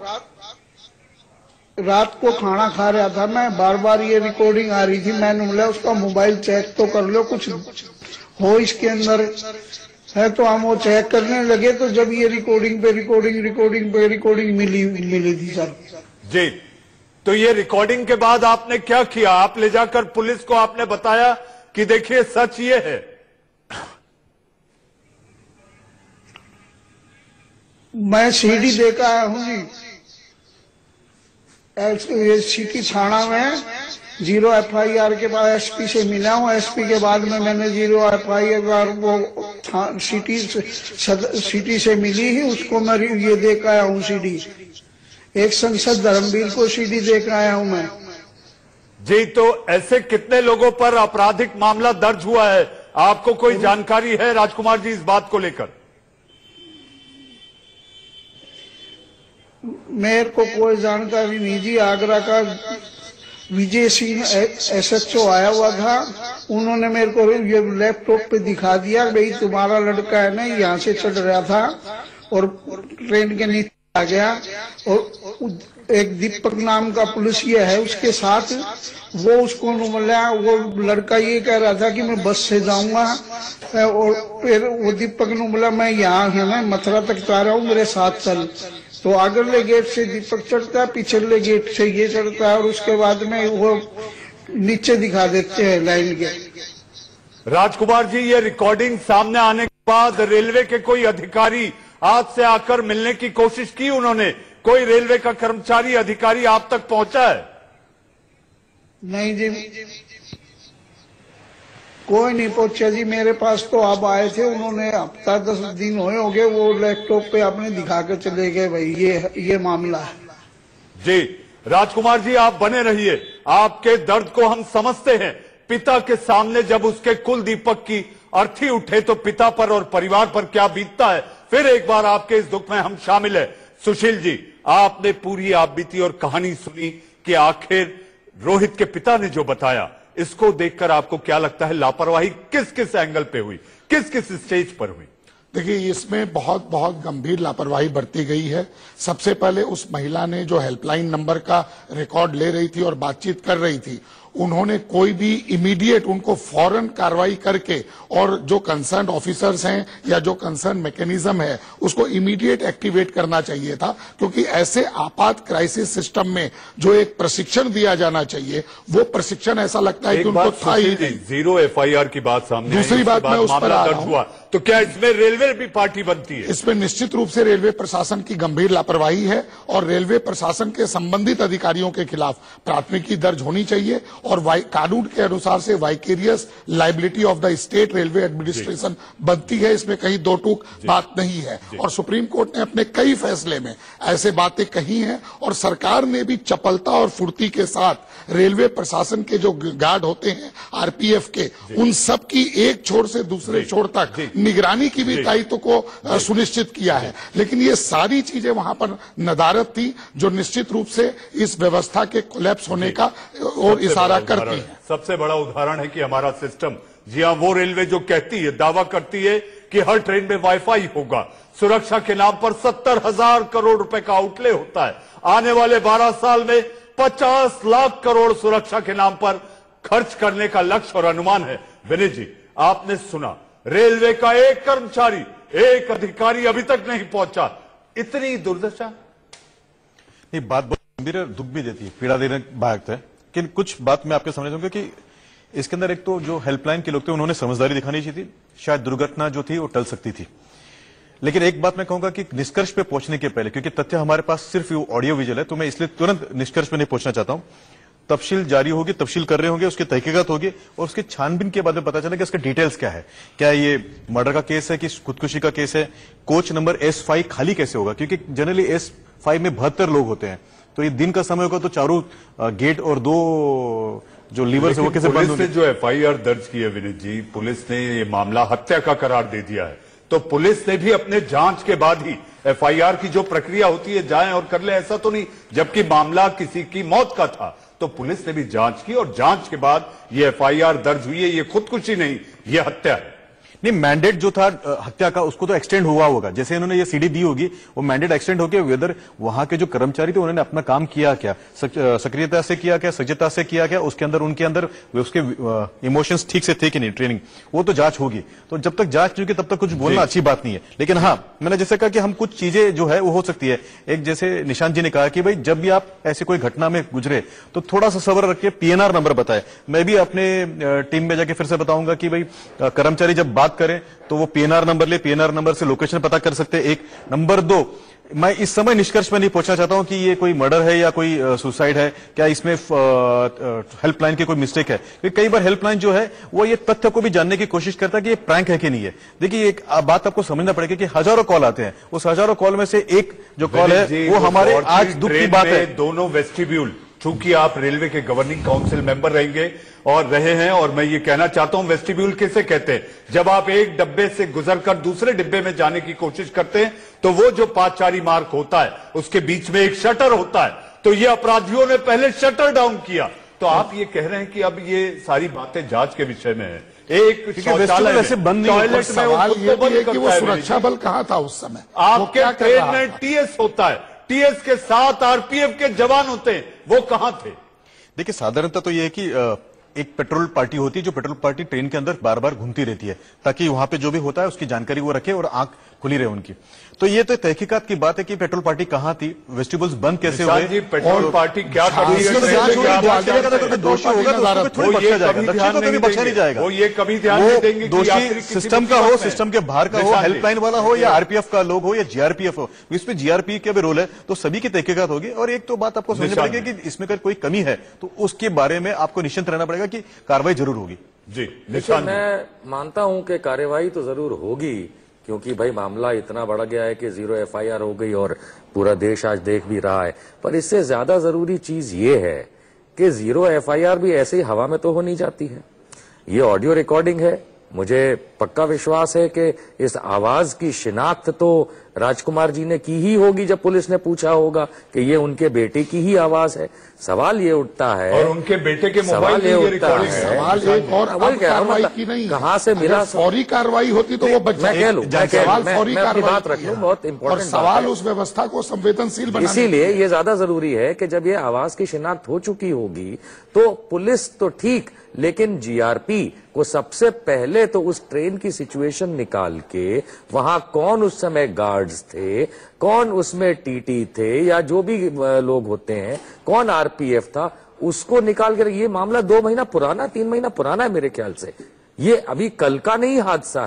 रात को खाना खा रहा था मैं, बार बार ये रिकॉर्डिंग आ रही थी। मैंने बोला उसका मोबाइल चेक तो कर लो, कुछ हो इसके अंदर है। तो हम वो चेक करने लगे, तो जब ये रिकॉर्डिंग पे रिकॉर्डिंग रिकॉर्डिंग पे रिकॉर्डिंग मिली मिली थी सर जी। तो ये रिकॉर्डिंग के बाद आपने क्या किया? आप ले जाकर पुलिस को आपने बताया कि देखिए सच ये है? मैं सीडी देकर आया हूं जी, सिटी थाना में जीरो एफ आई आर के बाद एसपी से मिला हूँ। एसपी के बाद में मैंने जीरो एफ आई आर वो सिटी सिटी से मिली ही, उसको मैं ये देकर आया हूँ सीडी। एक संसद धर्मवीर को सीडी देकर आया हूँ मैं जी। तो ऐसे कितने लोगों पर आपराधिक मामला दर्ज हुआ है? आपको कोई जानकारी है राजकुमार जी इस बात को लेकर? मेरे को कोई जानकारी नहीं जी। आगरा का Vijay Singh S H O आया हुआ था, उन्होंने मेरे को ये लैपटॉप पे दिखा दिया, भाई तुम्हारा लड़का है ना यहाँ से चढ़ रहा था और ट्रेन के नीचे आ गया। और एक दीपक नाम का पुलिसिया है उसके साथ, वो उसको मिला, वो लड़का ये कह रहा था कि मैं बस से जाऊंगा, और फिर वो दीपक ने बोला मैं यहाँ है ना मथुरा तक जा रहा हूँ, मेरे साथ चल। तो अगले गेट से दीपक चढ़ता है, पिछले गेट से ये चढ़ता है, और उसके बाद में वो नीचे दिखा देते हैं लाइन के। राजकुमार जी, ये रिकॉर्डिंग सामने आने के बाद रेलवे के कोई अधिकारी आपसे आकर मिलने की कोशिश की उन्होंने? कोई रेलवे का कर्मचारी अधिकारी आप तक पहुंचा है? नहीं जी, कोई नहीं पहुंचा जी मेरे पास। तो अब आए थे, उन्होंने हफ्ता दस दिन हुए हो गए, वो लैपटॉप पे आपने दिखा कर चले गए, भाई ये ये मामला है जी। राजकुमार जी, आप बने रहिए, आपके दर्द को हम समझते हैं। पिता के सामने जब उसके कुल दीपक की अर्थी उठे तो पिता पर और परिवार पर क्या बीतता है, फिर एक बार आपके इस दुख में हम शामिल है। सुशील जी, आपने पूरी आप बीती और कहानी सुनी कि आखिर रोहित के पिता ने जो बताया, इसको देखकर आपको क्या लगता है लापरवाही किस किस एंगल पे हुई, किस किस स्टेज पर हुई? देखिए, इसमें बहुत बहुत गंभीर लापरवाही बरती गई है। सबसे पहले उस महिला ने जो हेल्पलाइन नंबर का रिकॉर्ड ले रही थी और बातचीत कर रही थी, उन्होंने कोई भी इमीडिएट उनको फौरन कार्रवाई करके, और जो कंसर्न ऑफिसर्स हैं या जो कंसर्न मैकेनिज्म है उसको इमीडिएट एक्टिवेट करना चाहिए था, क्योंकि ऐसे आपात क्राइसिस सिस्टम में जो एक प्रशिक्षण दिया जाना चाहिए, वो प्रशिक्षण ऐसा लगता है कि उनको था ही नहीं। जीरो एफ आई आर की बात सामने, दूसरी बात मैं उस पर आ रहा हूं, तो क्या इसमें रेलवे भी पार्टी बनती है? इसमें निश्चित रूप से रेलवे प्रशासन की गंभीर लापरवाही है, और रेलवे प्रशासन के संबंधित अधिकारियों के खिलाफ प्राथमिकी दर्ज होनी चाहिए। और कानून के अनुसार से vicarious liability of the state railway administration बनती है। इसमें कहीं दो टूक बात नहीं है। और सुप्रीम कोर्ट ने अपने कई फैसले में ऐसे बातें कही हैं और सरकार ने भी चपलता और फुर्ती के साथ रेलवे प्रशासन के जो गार्ड होते हैं आरपीएफ के, उन सब की एक छोर से दूसरे छोर तक निगरानी की भी दायित्व को सुनिश्चित किया है। लेकिन ये सारी चीजें वहां पर नदारत थी जो निश्चित रूप से इस व्यवस्था के कोलैप्स होने का और इशारा करती है। सबसे बड़ा उदाहरण है कि हमारा सिस्टम, जी हां, वो रेलवे जो कहती है, दावा करती है कि हर ट्रेन में वाईफाई होगा, सुरक्षा के नाम पर सत्तर हजार करोड़ रुपए का आउटले होता है, आने वाले बारह साल में पचास लाख करोड़ सुरक्षा के नाम पर खर्च करने का लक्ष्य और अनुमान है। विनय जी, आपने सुना, रेलवे का एक कर्मचारी, एक अधिकारी अभी तक नहीं पहुंचा। इतनी दुर्दशा। ये बात बहुत गंभीर है, दुख भी देती है, पीड़ा देने बात है। लेकिन कुछ बात मैं आपके सामने दूंगा कि इसके अंदर एक तो जो हेल्पलाइन के लोग थे उन्होंने समझदारी दिखानी चाहिए थी, शायद दुर्घटना जो थी वो टल सकती थी। लेकिन एक बात मैं कहूंगा कि निष्कर्ष पे पहुंचने के पहले, क्योंकि तथ्य हमारे पास सिर्फ ऑडियो विजुअल है, तो मैं इसलिए तुरंत निष्कर्ष पे नहीं पहुंचना चाहता हूं। तफसील जारी होगी, तफसील कर रहे होंगे, उसकी तहकीकात होगी और उसके छानबीन के बाद में पता चला कि इसका डिटेल्स क्या है। क्या ये मर्डर का केस है कि खुदकुशी का केस है? कोच नंबर एस फाइव खाली कैसे होगा? क्योंकि जनरली एस फाइव में बहत्तर लोग होते हैं, तो ये दिन का समय होगा तो चारों गेट और दो जो लीवर है वो कैसे बंद होंगे? जो एफ आई आर दर्ज की है विनीत जी, पुलिस ने ये मामला हत्या का करार दे दिया है, तो पुलिस ने भी अपने जांच के बाद ही एफ आई आर की जो प्रक्रिया होती है जाएं और कर ले, ऐसा तो नहीं। जबकि मामला किसी की मौत का था तो पुलिस ने भी जांच की और जांच के बाद ये एफ आई आर दर्ज हुई है। ये खुदकुशी नहीं, ये हत्या है। नहीं, मैंडेट जो था हत्या का उसको तो एक्सटेंड हुआ होगा, जैसे इन्होंने ये सीडी दी होगी वो मैंडेट एक्सटेंड हो गया। वेदर वहां के जो कर्मचारी थे उन्होंने अपना काम किया क्या, सक्रियता से किया क्या, सजगता से किया क्या, उसके अंदर उनके अंदर उसके इमोशंस ठीक से थे कि नहीं, ट्रेनिंग, वो तो जांच होगी। तो जब तक जांच नहीं होगी तब तक कुछ बोलना अच्छी बात नहीं है। लेकिन हाँ, मैंने जैसे कहा कि हम कुछ चीजें जो है वो हो सकती है। एक जैसे निशांत जी ने कहा कि भाई जब भी आप ऐसी कोई घटना में गुजरे तो थोड़ा सा सब्र रख के पीएनआर नंबर बताए। मैं भी अपने टीम में जाके फिर से बताऊंगा कि भाई कर्मचारी जब बात करें तो वो पीएनआर नंबर ले, पीएनआर नंबर से लोकेशन पता कर सकते हैं। एक नंबर दो, मैं इस समय निष्कर्ष में नहीं पहुंचना चाहता हूं कि ये कोई मर्डर है या कोई सुसाइड है, क्या इसमें हेल्पलाइन की कोई मिस्टेक है। क्योंकि कई बार हेल्पलाइन जो है वो ये तथ्य को भी जानने की कोशिश करता है कि ये प्रैंक है कि नहीं है। देखिए एक बात आपको समझना पड़ेगा कि हजारों कॉल आते हैं, उस हजारों कॉल में से एक जो कॉल है वो हमारे आज दुख की बात है। दोनों वेस्टिब्यूल, चूंकि आप रेलवे के गवर्निंग काउंसिल मेंबर रहेंगे और रहे हैं, और मैं ये कहना चाहता हूं वेस्टिब्यूल किसे कहते हैं, जब आप एक डब्बे से गुजरकर दूसरे डिब्बे में जाने की कोशिश करते हैं तो वो जो पांचचारी मार्ग होता है उसके बीच में एक शटर होता है, तो ये अपराधियों ने पहले शटर डाउन किया। तो आप ये कह रहे हैं कि अब ये सारी बातें जांच के विषय में है। एक शौचालय ऐसे बंद नहीं, टॉयलेट में सवाल ये भी है कि वो सुरक्षा बल कहां था उस समय? आपके ट्रेन में टीएस होता है, टीएस के साथ आरपीएफ के जवान होते हैं, वो कहां थे? देखिए साधारणतः तो यह है कि एक पेट्रोल पार्टी होती है जो पेट्रोल पार्टी ट्रेन के अंदर बार बार घूमती रहती है ताकि वहां पे जो भी होता है उसकी जानकारी वो रखे और आंख खुली रहे उनकी। तो ये तो तहकीकात की बात है कि पेट्रोल पार्टी कहां थी, वेस्टिबल्स बंद कैसे हुए, जी पेट्रोल पार्टी क्या करती है, दोषी होगा तो उसको थोड़ी बख्शा जाएगा, दोषी को कभी बख्शा नहीं जाएगा। वो ये कभी ध्यान नहीं देंगे दोषी सिस्टम का हो, सिस्टम के बाहर का हो, हेल्पलाइन वाला हो या आरपीएफ का लोग हो या जीआरपीएफ हो, इसमें जीआरपी का भी रोल है, तो सभी की तहकीकात होगी। और एक तो बात आपको समझनी पड़ेगी कि इसमें अगर कोई कमी है तो उसके बारे में आपको निश्चिंत रहना पड़ेगा कि कार्रवाई जरूर होगी। जी मैं मानता हूं कि कार्रवाई तो जरूर होगी, क्योंकि भाई मामला इतना बढ़ गया है कि जीरो एफआईआर हो गई और पूरा देश आज देख भी रहा है। पर इससे ज्यादा जरूरी चीज ये है कि जीरो एफआईआर भी ऐसे ही हवा में तो हो नहीं जाती है। ये ऑडियो रिकॉर्डिंग है, मुझे पक्का विश्वास है कि इस आवाज की शिनाख्त तो राजकुमार जी ने की ही होगी जब पुलिस ने पूछा होगा कि ये उनके बेटे की ही आवाज है। सवाल ये उठता है, और उनके बेटे के सवाल ये उठता है, सवाल एक और अब कार्रवाई की नहीं, कहां से मिला? फौरी कार्रवाई होती तो वो बच मैं कह लूं, मैं सवाल फौरी कार्रवाई बात कार्रवाई रख लूं, बहुत इंपॉर्टेंट सवाल उस व्यवस्था को संवेदनशील बनाने। इसीलिए ये ज्यादा जरूरी है कि जब ये आवाज की शिनाख्त हो चुकी होगी तो पुलिस तो ठीक, लेकिन जीआरपी को सबसे पहले तो उस ट्रेन की सिचुएशन निकाल के वहां कौन उस समय गार्ड्स थे, कौन उसमें टीटी थे या जो भी लोग होते हैं, कौन आरपीएफ था, उसको निकाल के। ये मामला दो महीना पुराना, तीन महीना पुराना है मेरे ख्याल से, ये अभी कल का नहीं हादसा है।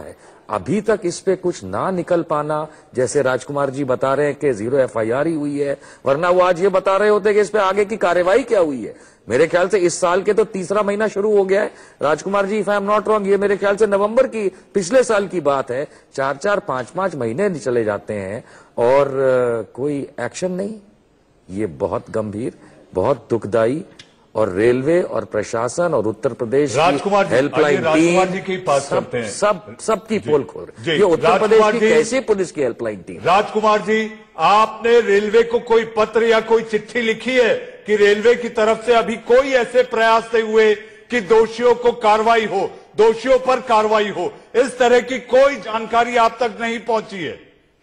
अभी तक इस पे कुछ ना निकल पाना, जैसे राजकुमार जी बता रहे हैं कि जीरो एफआईआर ही हुई है, वरना वो आज ये बता रहे होते कि इस पे आगे की कार्यवाही क्या हुई है। मेरे ख्याल से इस साल के तो तीसरा महीना शुरू हो गया है Rajkumar ji, if I am not wrong, ये मेरे ख्याल से नवंबर की पिछले साल की बात है। चार चार पांच पांच महीने चले जाते हैं और uh, कोई एक्शन नहीं। ये बहुत गंभीर, बहुत दुखदाई, और रेलवे और प्रशासन और उत्तर प्रदेश की हेल्पलाइन टीम की बात करते हैं, सब सबकी पोल खोल रहे हैं। ये उत्तर प्रदेश की कैसी पुलिस की हेल्पलाइन टीम। राजकुमार जी, आपने रेलवे को कोई पत्र या कोई चिट्ठी लिखी है कि रेलवे की तरफ से अभी कोई ऐसे प्रयास नहीं हुए कि दोषियों को कार्रवाई हो, दोषियों पर कार्रवाई हो, इस तरह की कोई जानकारी आप तक नहीं पहुंची है?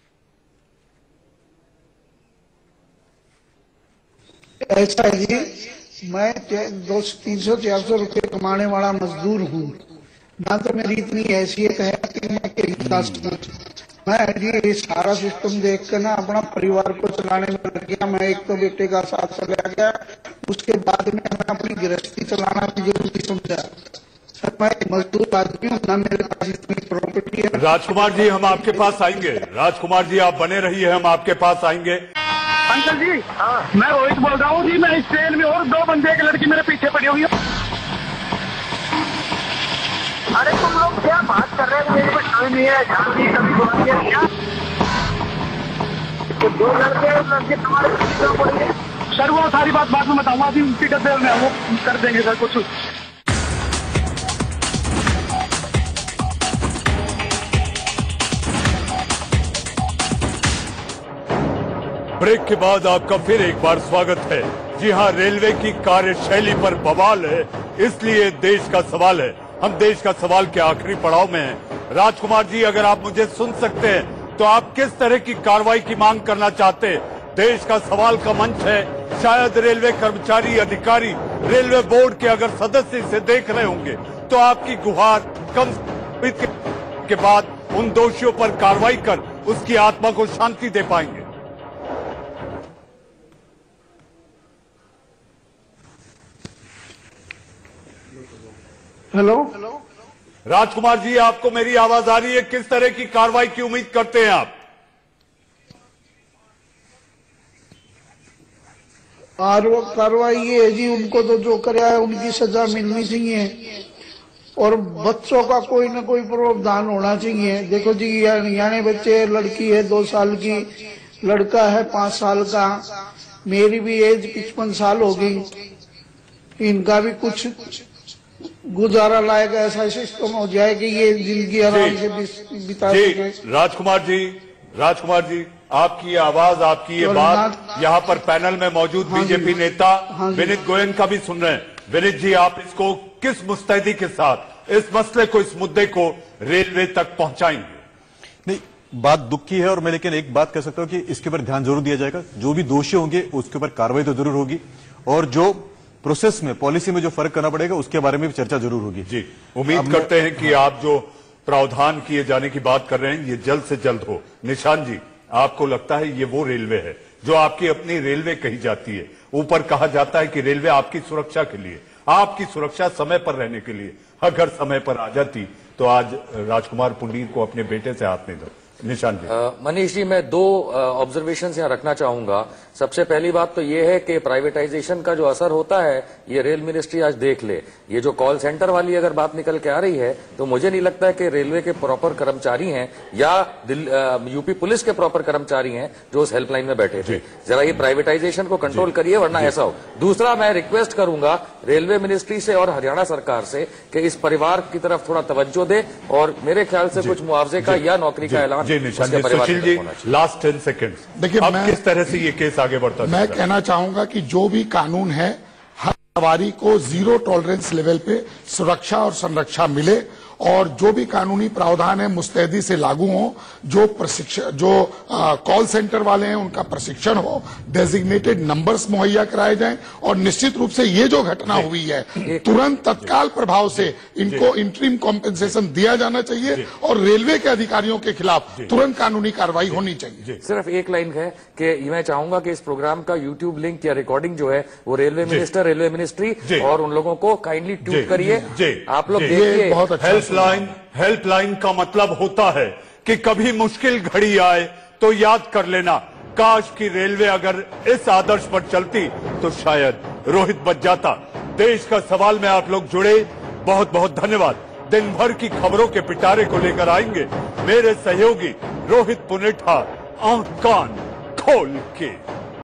ऐसा है जी, मैं दो तीन सौ चार सौ रुपये कमाने वाला मजदूर हूँ, ना तो मेरी इतनी हैसियत है कि मैं विकास करूं। मैं जी ये सारा सिस्टम देख कर ना अपना परिवार को चलाने में लग गया। मैं एक तो बेटे का साथ चला गया, उसके बाद में मैं अपनी गृहस्थी चलाना भी जरूरी समझा। सर मैं मजदूर आदमी हूँ, ना मेरे पास इतनी प्रॉपर्टी है। राजकुमार जी, हम आपके पास आएंगे। राजकुमार जी, आप बने रहिए, हम आपके पास आएंगे। अंकल जी, मैं रोहित बोल रहा हूँ जी। मैं इस ट्रेन में और दो बंदे, एक लड़की मेरे पीछे पड़ी हुई है। अरे तुम लोग क्या बात कर रहे हो? मेरे को समझ नहीं है, झांसी कभी बोलती है क्या? तो दो लड़के लड़के तुम्हारे पीछे पड़ी है। सर वो सारी बात बाद में बताऊंगा, अभी उनकी डब्बे में वो कर देंगे सर कुछ। ब्रेक के बाद आपका फिर एक बार स्वागत है। जी हां, रेलवे की कार्यशैली पर बवाल है, इसलिए देश का सवाल है। हम देश का सवाल के आखिरी पड़ाव में हैं। राजकुमार जी, अगर आप मुझे सुन सकते हैं तो आप किस तरह की कार्रवाई की मांग करना चाहते हैं? देश का सवाल का मंच है, शायद रेलवे कर्मचारी, अधिकारी, रेलवे बोर्ड के अगर सदस्य इसे देख रहे होंगे तो आपकी गुहार कम के बाद उन दोषियों पर कार्रवाई कर उसकी आत्मा को शांति दे पाएंगे। हेलो राजकुमार जी, आपको मेरी आवाज आ रही है? किस तरह की कार्रवाई की उम्मीद करते हैं आप? और वो कार्रवाई ये है जी, उनको तो जो कराया है उनकी सजा मिलनी चाहिए और बच्चों का कोई ना कोई प्रावधान होना चाहिए। देखो जी, यानी बच्चे, लड़की है दो साल की, लड़का है पांच साल का, मेरी भी एज पचपन साल हो गई, इनका भी कुछ गुजारा लायक ऐसा सिस्टम हो जाए कि ये जिंदगी आराम से बिता सके। राजकुमार जी, राजकुमार जी, आपकी आवाज, आपकी ये बात यहाँ पर पैनल में मौजूद हाँ बीजेपी नेता हाँ विनीत गोयल का भी सुन रहे हैं। विनीत जी, आप इसको किस मुस्तैदी के साथ इस मसले को, इस मुद्दे को रेलवे तक पहुंचाएंगे? नहीं, बात दुख की है, और मैं लेकिन एक बात कह सकता हूं कि इसके ऊपर ध्यान जरूर दिया जाएगा। जो भी दोषी होंगे उसके ऊपर कार्रवाई तो जरूर होगी, और जो प्रोसेस में, पॉलिसी में जो फर्क करना पड़ेगा उसके बारे में भी चर्चा जरूर होगी। जी, उम्मीद करते हैं कि आप जो प्रावधान किए जाने की बात कर रहे हैं ये जल्द से जल्द हो। निशान जी, आपको लगता है ये वो रेलवे है जो आपकी अपनी रेलवे कही जाती है? ऊपर कहा जाता है कि रेलवे आपकी सुरक्षा के लिए, आपकी सुरक्षा समय पर रहने के लिए, अगर समय पर आ जाती तो आज राजकुमार पुंडीर को अपने बेटे से हाथ नहीं धो। निशान जी। मनीष जी, मैं दो ऑब्जर्वेशन यहाँ रखना चाहूंगा। सबसे पहली बात तो ये है कि प्राइवेटाइजेशन का जो असर होता है ये रेल मिनिस्ट्री आज देख ले। ये जो कॉल सेंटर वाली अगर बात निकल के आ रही है तो मुझे नहीं लगता है कि रेलवे के प्रॉपर कर्मचारी हैं या यूपी पुलिस के प्रॉपर कर्मचारी हैं जो उस हेल्पलाइन में बैठे थे। जरा ये प्राइवेटाइजेशन को कंट्रोल करिए, वरना ऐसा हो। दूसरा, मैं रिक्वेस्ट करूंगा रेलवे मिनिस्ट्री से और हरियाणा सरकार से कि इस परिवार की तरफ थोड़ा तवज्जो दे और मेरे ख्याल से कुछ मुआवजे का या नौकरी का ऐलान। Sushil ji, last ten second, देखिए अब किस तरह से ये केस आगे बढ़ता है? मैं कहना चाहूंगा कि जो भी कानून है, हर सवारी को जीरो टॉलरेंस लेवल पे सुरक्षा और संरक्षा मिले, और जो भी कानूनी प्रावधान है मुस्तैदी से लागू हो। जो प्रशिक्षण, जो कॉल सेंटर वाले हैं उनका प्रशिक्षण हो, डेजिग्नेटेड नंबर्स मुहैया कराए जाएं, और निश्चित रूप से ये जो घटना हुई है तुरंत तत्काल प्रभाव से इनको इंटरिम कॉम्पेंसेशन दिया जाना चाहिए, और रेलवे के अधिकारियों के खिलाफ तुरंत कानूनी कार्रवाई होनी चाहिए। सिर्फ एक लाइन है कि मैं चाहूंगा कि इस प्रोग्राम का यूट्यूब लिंक या रिकॉर्डिंग जो है वो रेलवे मिनिस्टर, रेलवे मिनिस्ट्री और उन लोगों को काइंडली ट्वीट करिए। आप लोग देखिए, बहुत अच्छा हेल्पलाइन हेल्पलाइन का मतलब होता है कि कभी मुश्किल घड़ी आए तो याद कर लेना, काश की रेलवे अगर इस आदर्श पर चलती तो शायद रोहित बच जाता। देश का सवाल में आप लोग जुड़े, बहुत बहुत धन्यवाद। दिन भर की खबरों के पिटारे को लेकर आएंगे मेरे सहयोगी रोहित पुनेठा, आंख कान खोल के।